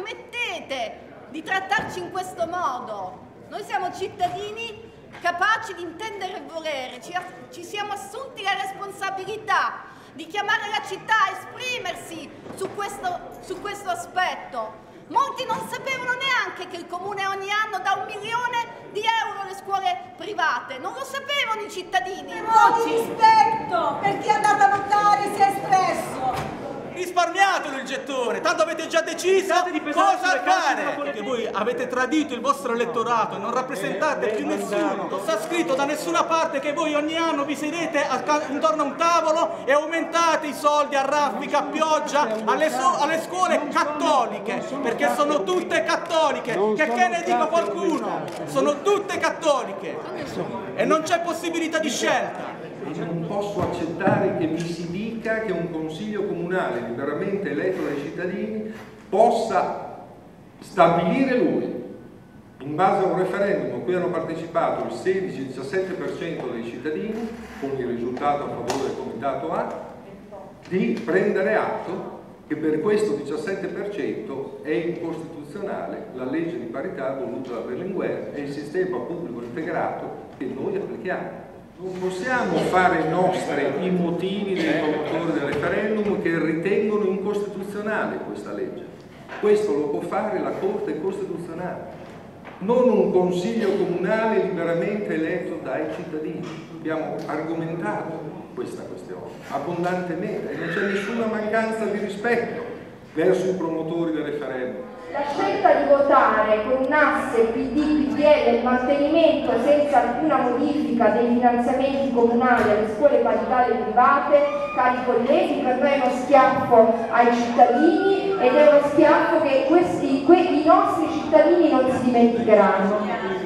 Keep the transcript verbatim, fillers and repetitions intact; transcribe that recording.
smettete di trattarci in questo modo. Noi siamo cittadini capaci di intendere e volere, ci, ci siamo assunti la responsabilità di chiamare la città a esprimersi su questo, su questo aspetto. Molti non sapevano neanche che il Comune ogni anno dà un milione di euro alle scuole private, non lo sapevano i cittadini. Un po' di rispetto per chi è andato a votare e si è espresso. Risparmiatelo il gettone, tanto avete già deciso cosa fare, perché voi avete tradito il vostro elettorato e non rappresentate più nessuno. Non sta scritto da nessuna parte che voi ogni anno vi sedete intorno a un tavolo e aumentate i soldi a raffica, a pioggia alle, so alle scuole cattoliche, perché sono tutte cattoliche, che, che ne dica qualcuno, sono tutte cattoliche e non c'è possibilità di scelta. Non posso accettare che mi si dica che un consiglio comunale liberamente eletto dai cittadini possa stabilire lui, in base a un referendum a cui hanno partecipato il sedici diciassette per cento dei cittadini, con il risultato a favore del comitato A, di prendere atto che per questo diciassette per cento è incostituzionale la legge di parità voluta da Berlinguer e il sistema pubblico integrato che noi applichiamo. Non possiamo fare nostri i motivi dei promotori del referendum che ritengono incostituzionale questa legge. Questo lo può fare la Corte Costituzionale, non un consiglio comunale liberamente eletto dai cittadini. Abbiamo argomentato questa questione abbondantemente e non c'è nessuna mancanza di rispetto verso i promotori del referendum. La scelta di votare con un asse P D P D L il mantenimento senza alcuna modifica dei finanziamenti comunali alle scuole paritarie private, cari colleghi, per noi è uno schiaffo ai cittadini ed è uno schiaffo che questi, que, i nostri cittadini non si dimenticheranno.